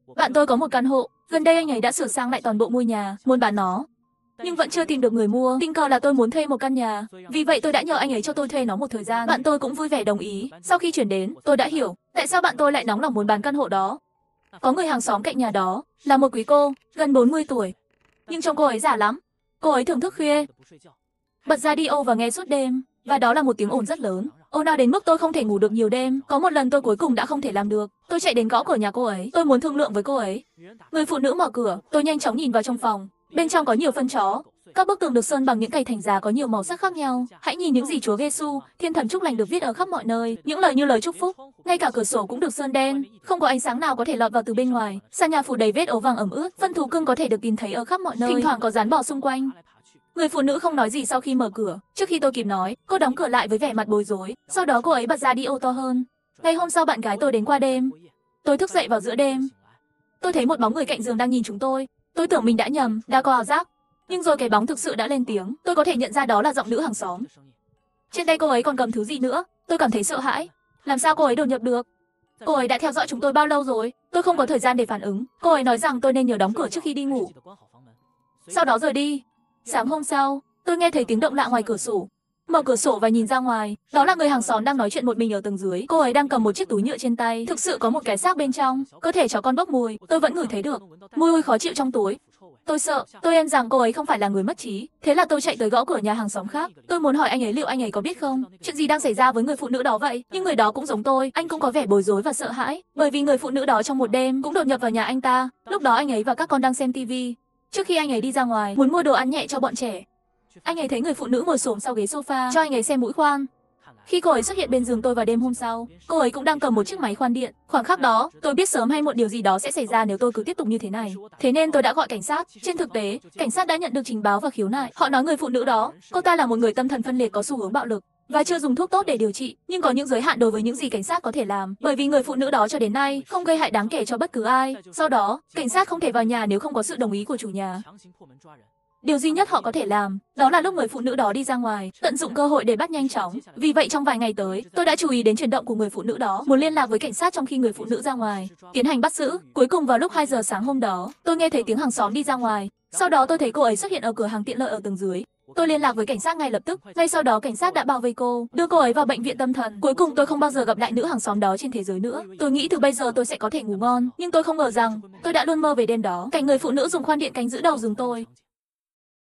Bạn tôi có một căn hộ, gần đây anh ấy đã sửa sang lại toàn bộ ngôi nhà, muốn bán nó. Nhưng vẫn chưa tìm được người mua, tình cờ là tôi muốn thuê một căn nhà. Vì vậy tôi đã nhờ anh ấy cho tôi thuê nó một thời gian. Bạn tôi cũng vui vẻ đồng ý. Sau khi chuyển đến, tôi đã hiểu tại sao bạn tôi lại nóng lòng muốn bán căn hộ đó. Có người hàng xóm cạnh nhà đó, là một quý cô, gần 40 tuổi. Nhưng trông cô ấy già lắm. Cô ấy thường thức khuya, bật radio và nghe suốt đêm. Và đó là một tiếng ồn rất lớn. Ồn ào đến mức tôi không thể ngủ được nhiều đêm. Có một lần tôi cuối cùng đã không thể làm được. Tôi chạy đến gõ cửa nhà cô ấy. Tôi muốn thương lượng với cô ấy. Người phụ nữ mở cửa. Tôi nhanh chóng nhìn vào trong phòng. Bên trong có nhiều phân chó. Các bức tường được sơn bằng những cây thành giá có nhiều màu sắc khác nhau. Hãy nhìn những gì Chúa Giêsu, Thiên Thần chúc lành được viết ở khắp mọi nơi. Những lời như lời chúc phúc. Ngay cả cửa sổ cũng được sơn đen. Không có ánh sáng nào có thể lọt vào từ bên ngoài. Sàn nhà phủ đầy vết ấu vàng ẩm ướt. Phân thú cưng có thể được tìm thấy ở khắp mọi nơi. Thỉnh thoảng có rắn bò xung quanh. Người phụ nữ không nói gì sau khi mở cửa. Trước khi tôi kịp nói, cô đóng cửa lại với vẻ mặt bối rối. Sau đó cô ấy bật radio to hơn. Ngày hôm sau bạn gái tôi đến qua đêm. Tôi thức dậy vào giữa đêm. Tôi thấy một bóng người cạnh giường đang nhìn chúng tôi. Tôi tưởng mình đã nhầm, đã có ảo giác. Nhưng rồi cái bóng thực sự đã lên tiếng. Tôi có thể nhận ra đó là giọng nữ hàng xóm. Trên tay cô ấy còn cầm thứ gì nữa. Tôi cảm thấy sợ hãi. Làm sao cô ấy đột nhập được? Cô ấy đã theo dõi chúng tôi bao lâu rồi? Tôi không có thời gian để phản ứng. Cô ấy nói rằng tôi nên nhớ đóng cửa trước khi đi ngủ. Sau đó rời đi. Sáng hôm sau, tôi nghe thấy tiếng động lạ ngoài cửa sổ. Mở cửa sổ và nhìn ra ngoài, đó là người hàng xóm đang nói chuyện một mình ở tầng dưới. Cô ấy đang cầm một chiếc túi nhựa trên tay, thực sự có một cái xác bên trong. Cơ thể chó con bốc mùi, tôi vẫn ngửi thấy được. Mùi hôi khó chịu trong túi. Tôi sợ, tôi em rằng cô ấy không phải là người mất trí. Thế là tôi chạy tới gõ cửa nhà hàng xóm khác. Tôi muốn hỏi anh ấy liệu anh ấy có biết không? Chuyện gì đang xảy ra với người phụ nữ đó vậy? Nhưng người đó cũng giống tôi, anh cũng có vẻ bối rối và sợ hãi. Bởi vì người phụ nữ đó trong một đêm cũng đột nhập vào nhà anh ta. Lúc đó anh ấy và các con đang xem tivi. Trước khi anh ấy đi ra ngoài, muốn mua đồ ăn nhẹ cho bọn trẻ, anh ấy thấy người phụ nữ ngồi xổm sau ghế sofa, cho anh ấy xem mũi khoan. Khi cô ấy xuất hiện bên giường tôi vào đêm hôm sau, cô ấy cũng đang cầm một chiếc máy khoan điện. Khoảnh khắc đó, tôi biết sớm hay muộn điều gì đó sẽ xảy ra nếu tôi cứ tiếp tục như thế này. Thế nên tôi đã gọi cảnh sát. Trên thực tế, cảnh sát đã nhận được trình báo và khiếu nại. Họ nói người phụ nữ đó, cô ta là một người tâm thần phân liệt có xu hướng bạo lực và chưa dùng thuốc tốt để điều trị, nhưng có những giới hạn đối với những gì cảnh sát có thể làm, bởi vì người phụ nữ đó cho đến nay không gây hại đáng kể cho bất cứ ai. Do đó, cảnh sát không thể vào nhà nếu không có sự đồng ý của chủ nhà. Điều duy nhất họ có thể làm, đó là lúc người phụ nữ đó đi ra ngoài, tận dụng cơ hội để bắt nhanh chóng. Vì vậy trong vài ngày tới, tôi đã chú ý đến chuyển động của người phụ nữ đó, muốn liên lạc với cảnh sát trong khi người phụ nữ ra ngoài, tiến hành bắt giữ. Cuối cùng vào lúc 2 giờ sáng hôm đó, tôi nghe thấy tiếng hàng xóm đi ra ngoài. Sau đó tôi thấy cô ấy xuất hiện ở cửa hàng tiện lợi ở tầng dưới. Tôi liên lạc với cảnh sát ngay lập tức. Ngay sau đó cảnh sát đã bao vây cô, đưa cô ấy vào bệnh viện tâm thần. Cuối cùng tôi không bao giờ gặp lại nữ hàng xóm đó trên thế giới nữa. Tôi nghĩ từ bây giờ tôi sẽ có thể ngủ ngon, nhưng tôi không ngờ rằng tôi đã luôn mơ về đêm đó. Cảnh người phụ nữ dùng khoan điện canh giữ đầu giường tôi.